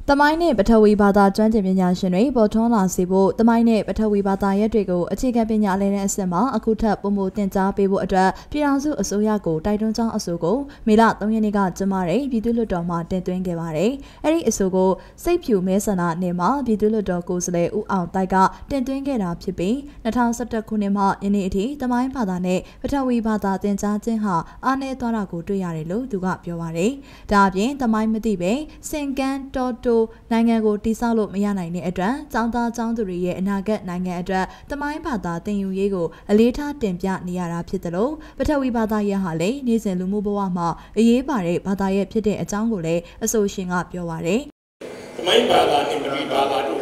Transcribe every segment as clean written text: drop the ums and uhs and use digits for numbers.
တမိုင်းနဲ့ပထဝီဘာသာကျွမ်းကျင်ပညာရှင်တွေပေါ်ထွန်းလာစေဖို့တမိုင်းနဲ့ပထဝီဘာသာရပ်တွေကိုအခြေခံပညာအလယ်တန်းအဆင့်မှာအခုထပ်ပုံမတင်ကြားပေးဖို့အတွက်ပြည်ထောင်စုအစိုးရကိုတိုက်တွန်းကြောင်းအဆိုကိုမေလ3ရက်နေ့ကကျင်းပတဲ့ပြည်သူ့လွှတ်တော်မှာတင်သွင်းခဲ့ပါတယ်။အဲဒီအဆိုကိုစိတ်ဖြူမဲဆန္ဒနယ်မှာပြည်သူ့လွှတ်တော်ကိုယ်စားလှယ်ဦးအောင်တိုက်ကတင်သွင်းခဲ့တာဖြစ်ပြီး2011ခုနှစ်မှယနေ့အထိတမိုင်းဘာသာနဲ့ပထဝီဘာသာသင်ကြားခြင်းဟာအားနည်းသွားတာကိုတွေ့ရတယ်လို့သူကပြောပါတယ်။ဒါအပြင်တမိုင်းမသိပဲစင်ကန်းတော်တိုနိုင်ငံကိုတိစောက်လို့မရနိုင်တဲ့အတွက်ကျောင်းသားကျောင်းသူတွေရဲ့အနာဂတ်နိုင်ငံအတွက်တမိုင်းဘာသာသင်ယူရေးကိုအလေးထားတင်ပြနေရတာဖြစ်တယ်လို့ပထဝီဘာသာရပ်ဟာလည်းနေ့စဉ်လူမှုဘဝမှာအရေးပါတဲ့ဘာသာရပ်ဖြစ်တဲ့အကြောင်းကိုလည်းအဆိုရှင်ကပြောပါတယ်။တမိုင်းဘာသာနဲ့ပထဝီဘာသာတို့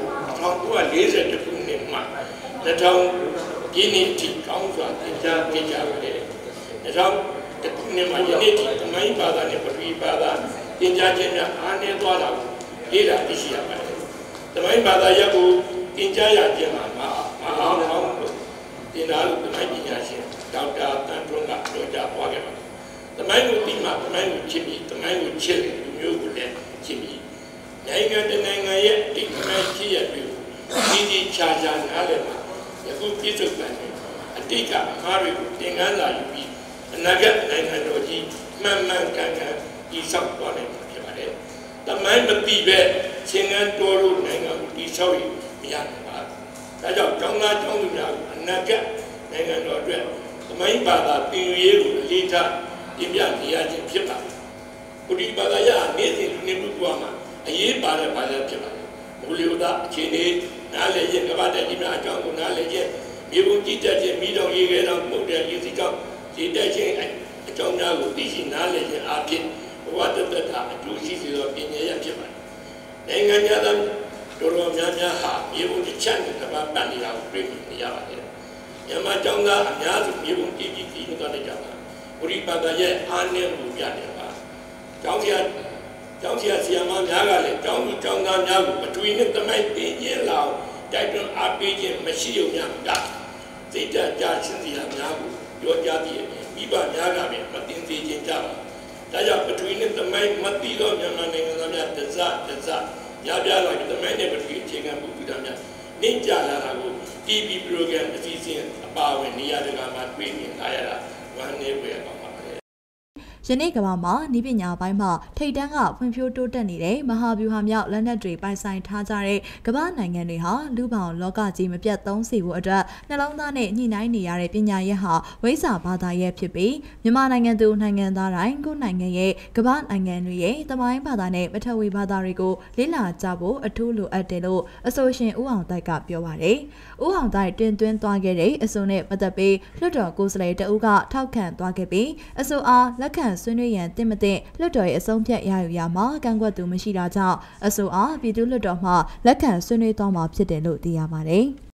1940ခုနှစ်မှာ2000ပြည့်နှစ်ထိကောင်းစွာသင်ကြားပေးကြပါတယ်။2000ခုနှစ်မှာယနေ့ထိတမိုင်းဘာသာနဲ့ပထဝီဘာသာသင်ကြားခြင်းများအားနည်းသွားတာကိုလေ့လာသိရှိရပါတယ်။တမိုင်းဘာသာရပ်ကိုသင်ကြားရခြင်းမှာမအားကောင်းလို့သင်သားလို့တမိုင်းပညာရှင်ဒေါက်တာတန်ထွန်းကပြောကြားသွားခဲ့ပါတယ်။တမိုင်းကိုသိမှတမိုင်းကိုချစ်ပြီးတမိုင်းကိုချစ်တဲ့လူမျိုးကိုလည်းချစ်ပြီးနိုင်ငံတနိုင်ငံရဲ့ဒီတမိုင်းချစ်ရတွေကိုဒီချာချာနားလည်မှာယခုပြည့်စုံတဲ့အတိတ်ကအမှားတွေကိုသင်ခန်းစာယူပြီးအနာဂတ်နိုင်ငံတော်ကြီးမှန်မှန်ကန်ကန်တည်ဆောက်သွားနိုင်မှာဖြစ်ပါတယ်။တမိုင်းမသိပဲချင်းကန်းတော်လို့နိုင်ငံကိုတည်ဆောက်ရမရနိုင်ပါဘူး။ဒါကြောင့်ကျောင်းသားကျောင်းသူများကိုအနာဂတ်နိုင်ငံတော်အတွက်တမိုင်းဘာသာသင်ယူရေးကိုအလေးထားပြင်ပြနေရခြင်းဖြစ်ပါတယ်။ပထဝီဘာသာရပ်နေ့စဉ်လူနေမှုဘဝမှာအရေးပါတဲ့ဘာသာဖြစ်ပါတယ်။မူလဝတ္ထအခြေအနေနားလည်ခြင်းကမ္ဘာတည်းကြီးများအကြောင်းကိုနားလည်ခြင်းမြေပုံကြည်တက်ခြင်းမိတော်ရေခဲတော်မှုတ်တဲ့ရည်စည်းကြောင့်ကြည်တက်ခြင်းအကြောင်းများကိုသိရှိနားလည်ခြင်းအဖြစ်ဘဝတသက်တာအကျိုးရှိစေသောပညာရပ်ဖြစ်ပါတယ်။နိုင်ငံသားတော်တော်များများဟာမြေပုံတစ်ချက်နဲ့တစ်ပတ်ပတ်နေတာကိုတွေ့မြင်နေရပါတယ်။မြန်မာကျောင်းသားအများစုမြေပုံကြည်ကြည်သွားတဲ့ကြောင့်ပရိပါဒရဲ့အားနည်းမှုပြတယ်ပါ။ကျောင်းဆရာဆရာမများကလည်းကျောင်းသူကျောင်းသားများကိုပထဝီနဲ့တမိုင်းသင်ခြင်းလောက်တိုက်တွန်းအားပေးခြင်းမရှိုံများကစိတ်ဓာတ်ကြရှင်းစရာများကိုပြောကြားပြီးမိဘများကလည်းမတင်သေးခြင်းကြပါဒါကြောင့်ပထဝီနဲ့တမိုင်းမသိတော့မြန်မာနိုင်ငံသားများတစရပြလာပြီးတမိုင်းနဲ့ပထဝီအခြေခံမှုပြုတာများနှင်းကြလာတာကို TV program အစီအစဉ်အပါအဝင်နေရာတကာမှာတွေ့မြင်လာရတာဝမ်းနည်းဖွယ်ကောင်းပါယနေ့ကမ္ဘာမှာနည်းပညာပိုင်းမှာထိပ်တန်းကဖွံ့ဖြိုးတိုးတက်နေတဲ့မဟာဗျူဟာမြောက်လက်နက်တွေပိုင်ဆိုင်ထားကြတဲ့ကမ္ဘာနိုင်ငံတွေဟာလူပေါင်းလောကကြီးမပြတ်သုံးစေဖို့အတွက်နှလုံးသားနဲ့ညှိနှိုင်းနေရတဲ့ပညာရပ်ဟာဝိဇ္ဇာဘာသာရပ်ဖြစ်ပြီးမြန်မာနိုင်ငံသူနိုင်ငံသားတိုင်းကိုနိုင်ငံရဲ့ကမ္ဘာနိုင်ငံတွေရဲ့သမိုင်းဘာသာနဲ့ပထဝီဘာသာတွေကိုလေ့လာကြဖို့အထူးလိုအပ်တယ်လို့အဆိုရှင်ဦးအောင်တိုက်ကပြောပါတယ်။ဦးအောင်တိုက်တင်သွင်းသွားခဲ့တဲ့အဆိုနဲ့ပတ်သက်ပြီးလွှတ်တော်ကိုယ်စားလှယ်တဦးကထောက်ခံသွားခဲ့ပြီးအဆိုအားလက်ခံဆွေးနွေးရန်တင်မတင်လွှတ်တော်ရဲ့အဆုံးဖြတ်ရယူရမှာကန့်ကွက်သူမရှိတာကြောင့်အဆိုအားပြည်သူ့လွှတ်တော်မှလက်ခံဆွေးနွေးသွားမှာဖြစ်တယ်လို့သိရပါတယ်။